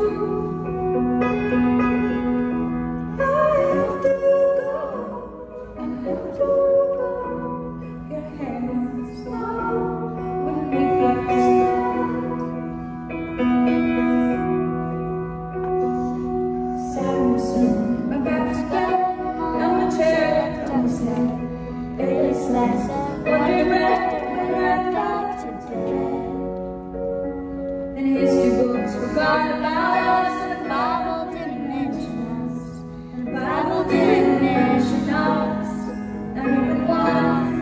Forgot about us, and the Bible didn't mention us. And the Bible didn't mention us. Not even once.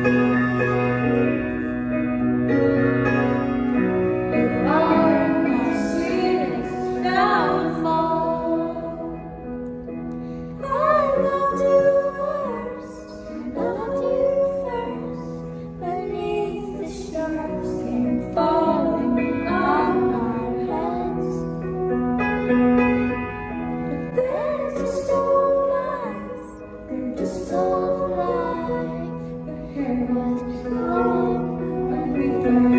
You are my sweetest downfall. I loved you first, beneath the stars came falling on my heads. They're just old lies, they're just old life. Your hair was long when we first